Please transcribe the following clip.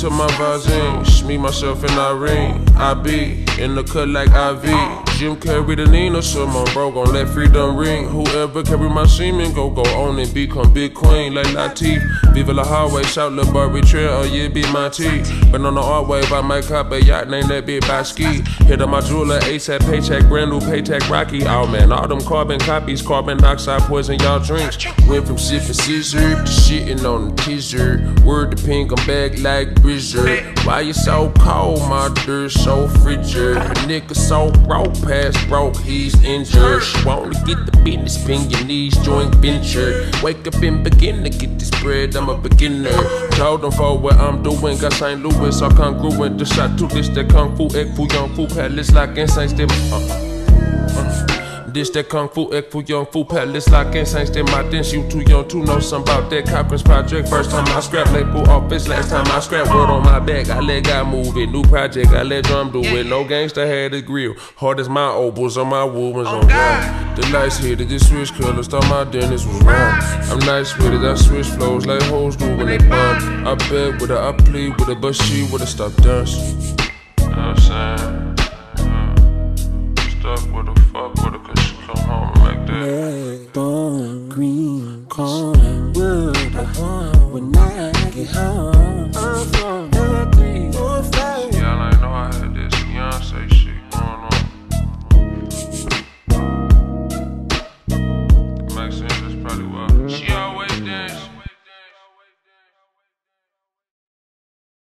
to my vagine. Me, myself, and Irene. I be in the cut like IV. Jim carry the Nina, someone bro gon' let freedom ring. Whoever carry my semen, go on and become big queen like Latif. Viva la highway, shout La Barry Trail, oh yeah, be my tea. But on the art wave, I might cop a yacht, name that bitch by ski. Hit on my jeweler, ASAP, paycheck, brand new paycheck, Rocky. Oh man, all them carbon copies, carbon dioxide, poison y'all drinks. Went from sipping scissor to shitting on the teaser. Word to pink, I'm back like Blizzard. Why you so cold, my dirt so frigid? A nigga so broke, past broke, he's injured. She wanna get the business, pin your knees, joint venture. Wake up and begin to get this bread, I'm a beginner. Told them for what I'm doing, got St. Louis, all congruent. The shot to this, that kung fu, egg fu, young fu, palace like insane step. This that kung fu, egg fu, young fu, palace like insane step. My dance, you too young to know something about that Cochran's project. First time I scrap label office, last time I scrap word on my back. I let God move it, new project, I let drum do it. No gangsta had a grill, hard as my opals on my wounds on God. The lights hit it, just switch colors, thought my dentist was wrong. I'm nice with it, I switch flows like hoes do when they bump. I beg with her, I plead with her, but she would've stopped dancing. You know what I'm saying?